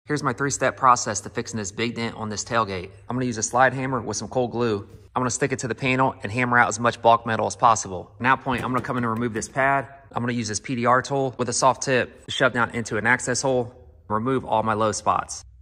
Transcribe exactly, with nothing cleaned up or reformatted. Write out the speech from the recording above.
Here's my three-step process to fixing this big dent on this tailgate. I'm gonna use a slide hammer with some cold glue. I'm gonna stick it to the panel and hammer out as much bulk metal as possible. From that point, I'm gonna come in and remove this pad. I'm gonna use this P D R tool with a soft tip to shove down into an access hole and remove all my low spots.